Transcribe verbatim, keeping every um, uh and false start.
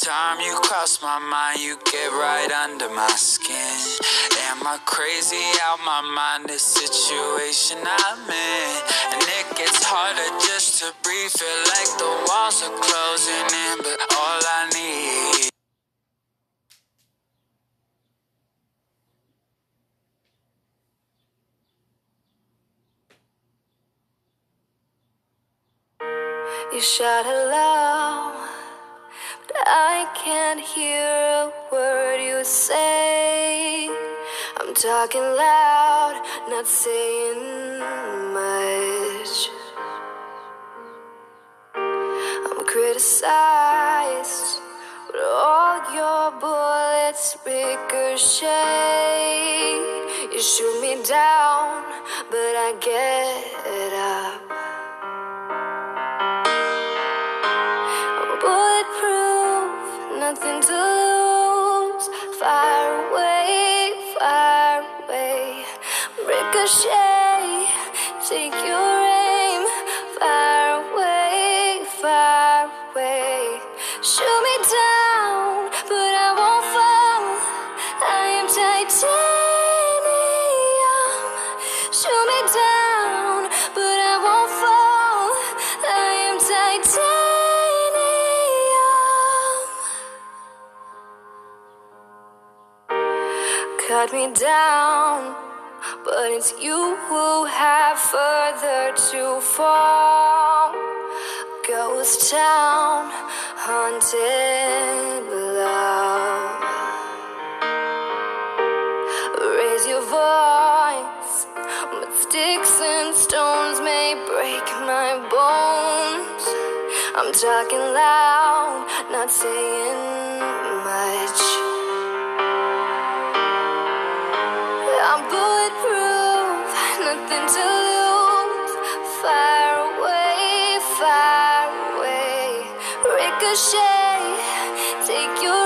time you cross my mind, you get right under my skin. Am I crazy out my mind, this situation I'm in? And it gets harder just to breathe, feel like the walls are closing in, but all I need you shout aloud, but I can't hear a word you say. I'm talking loud, not saying much. I'm criticized, but all your bullets ricochet. You shoot me down, but I get up. Bulletproof, nothing to lose. Fire away, fire away. Ricochet, take your aim. Fire away, fire away. Shoot me down, but I won't fall. I am titanium. Shoot me down, but I won't fall. I am titanium. Cut me down, but it's you who have further to fall. Ghost town, haunted love. Raise your voice, but sticks and stones may break my bones. I'm talking loud, not saying much. I'm bulletproof, nothing to lose. Fire away, fire away. Ricochet, take your